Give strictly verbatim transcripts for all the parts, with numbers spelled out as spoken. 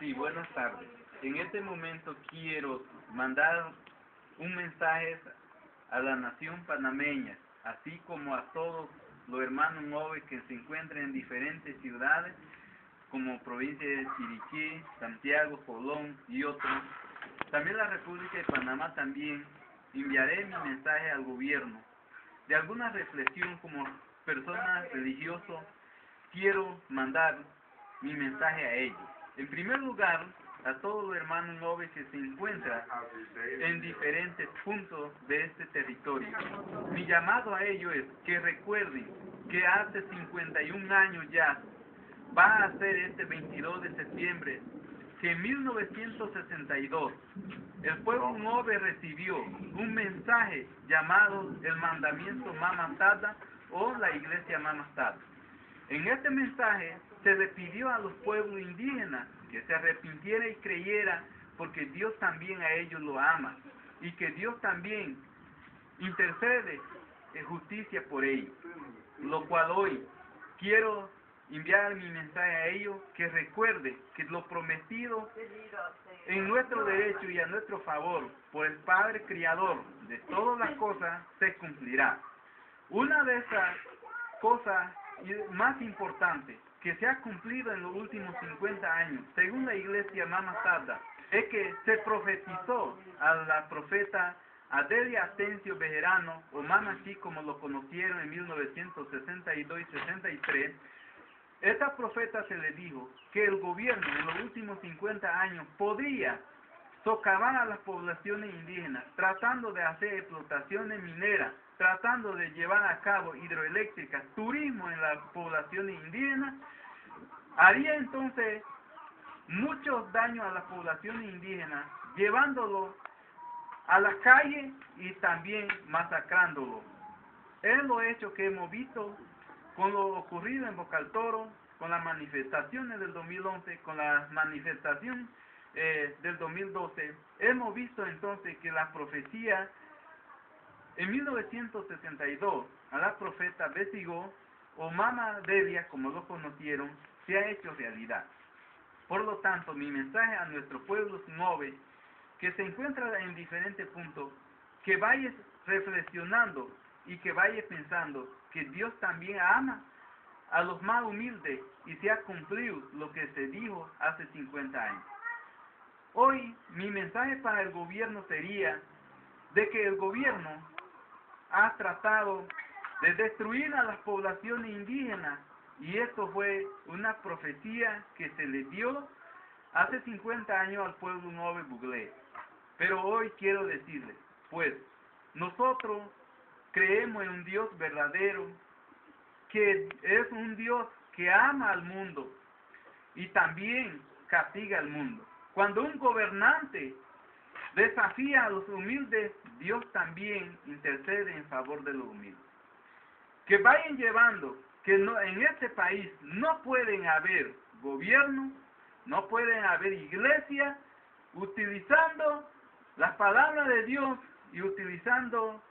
Sí, buenas tardes. En este momento quiero mandar un mensaje a la nación panameña, así como a todos los hermanos nobles que se encuentran en diferentes ciudades, como provincia de Chiriquí, Santiago, Colón y otros. También la República de Panamá también enviaré mi mensaje al gobierno. De alguna reflexión como persona religiosa, quiero mandar mi mensaje a ellos. En primer lugar, a todos los hermanos nobles que se encuentran en diferentes puntos de este territorio. Mi llamado a ellos es que recuerden que hace cincuenta y un años ya, va a ser este veintidós de septiembre, que en mil novecientos sesenta y dos el pueblo noble recibió un mensaje llamado el mandamiento Mama Tada o la iglesia Mama Tada. En este mensaje se le pidió a los pueblos indígenas que se arrepintiera y creyera, porque Dios también a ellos lo ama y que Dios también intercede en justicia por ellos. Lo cual hoy quiero enviar mi mensaje a ellos, que recuerde que lo prometido en nuestro derecho y a nuestro favor por el Padre Criador de todas las cosas se cumplirá. Una de esas cosas más importantes que se ha cumplido en los últimos cincuenta años, según la iglesia Mama Tada, es que se profetizó a la profeta Adelia Atencio Bejerano, o Mama Chi como lo conocieron en mil novecientos sesenta y dos y sesenta y tres. Esta profeta se le dijo que el gobierno en los últimos cincuenta años podría socavar a las poblaciones indígenas, tratando de hacer explotaciones mineras, tratando de llevar a cabo hidroeléctricas, turismo en las poblaciones indígenas, haría entonces muchos daños a las poblaciones indígenas, llevándolo a la calle y también masacrándolo. Es lo hecho que hemos visto con lo ocurrido en Boca del Toro, con las manifestaciones del dos mil once, con la manifestación eh, del dos mil doce. Hemos visto entonces que la profecía en mil novecientos sesenta y dos a la profeta Besigó o Mama Delia, como lo conocieron, se ha hecho realidad. Por lo tanto, mi mensaje a nuestro pueblo noble, que se encuentra en diferentes puntos, que vaya reflexionando y que vaya pensando que Dios también ama a los más humildes y se ha cumplido lo que se dijo hace cincuenta años. Hoy mi mensaje para el gobierno sería de que el gobierno ha tratado de destruir a las poblaciones indígenas, y esto fue una profecía que se le dio hace cincuenta años al pueblo noble buglé. Pero hoy quiero decirles, pues, nosotros creemos en un Dios verdadero, que es un Dios que ama al mundo y también castiga al mundo. Cuando un gobernante desafía a los humildes, Dios también intercede en favor de los humildes. Que vayan llevando que no, en este país no pueden haber gobierno, no pueden haber iglesia, utilizando las palabras de Dios y utilizando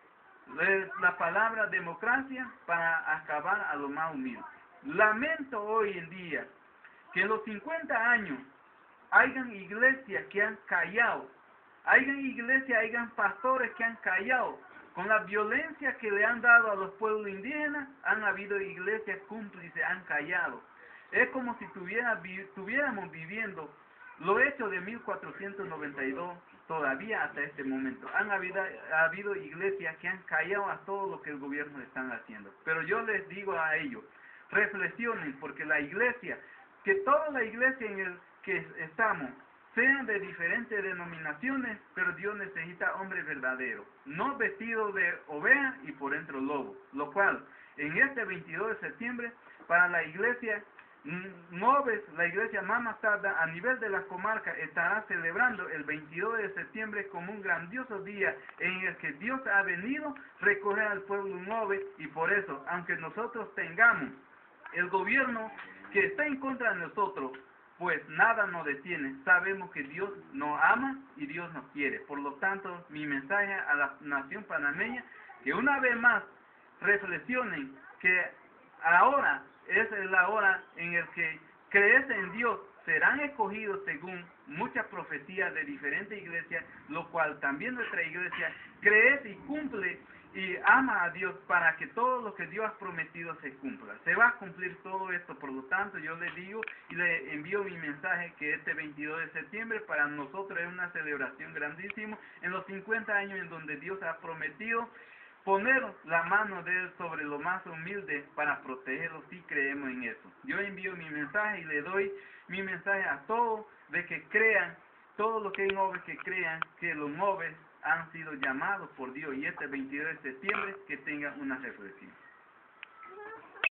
la palabra democracia para acabar a lo más humilde. Lamento hoy en día que en los cincuenta años hayan iglesias que han callado, hayan iglesias, hayan pastores que han callado. Con la violencia que le han dado a los pueblos indígenas, han habido iglesias cómplices, han callado. Es como si tuviera, estuviéramos viviendo lo hecho de mil cuatrocientos noventa y dos todavía hasta este momento. Han habido, ha habido iglesias que han callado a todo lo que el gobierno están haciendo. Pero yo les digo a ellos, reflexionen, porque la iglesia, que toda la iglesia en el que estamos, sean de diferentes denominaciones, pero Dios necesita hombres verdaderos, no vestidos de oveja y por dentro lobo. Lo cual, en este veintidós de septiembre, para la iglesia Noves, la iglesia Mama Tada a nivel de la comarca estará celebrando el veintidós de septiembre como un grandioso día en el que Dios ha venido a recoger al pueblo noble, y por eso, aunque nosotros tengamos el gobierno que está en contra de nosotros, pues nada nos detiene. Sabemos que Dios nos ama y Dios nos quiere. Por lo tanto, mi mensaje a la nación panameña, que una vez más reflexionen que ahora es la hora en el que crees en Dios serán escogidos según muchas profecías de diferentes iglesias, lo cual también nuestra iglesia cree y cumple y ama a Dios para que todo lo que Dios ha prometido se cumpla. Se va a cumplir todo esto, por lo tanto yo le digo y le envío mi mensaje que este veintidós de septiembre para nosotros es una celebración grandísima en los cincuenta años en donde Dios ha prometido poner la mano de Él sobre lo más humilde para protegerlos si creemos en eso. Yo envío mi mensaje y le doy mi mensaje a todos de que crean, todos los que hay nobles que crean que los nobles han sido llamados por Dios y este veintidós de septiembre que tengan una reflexión.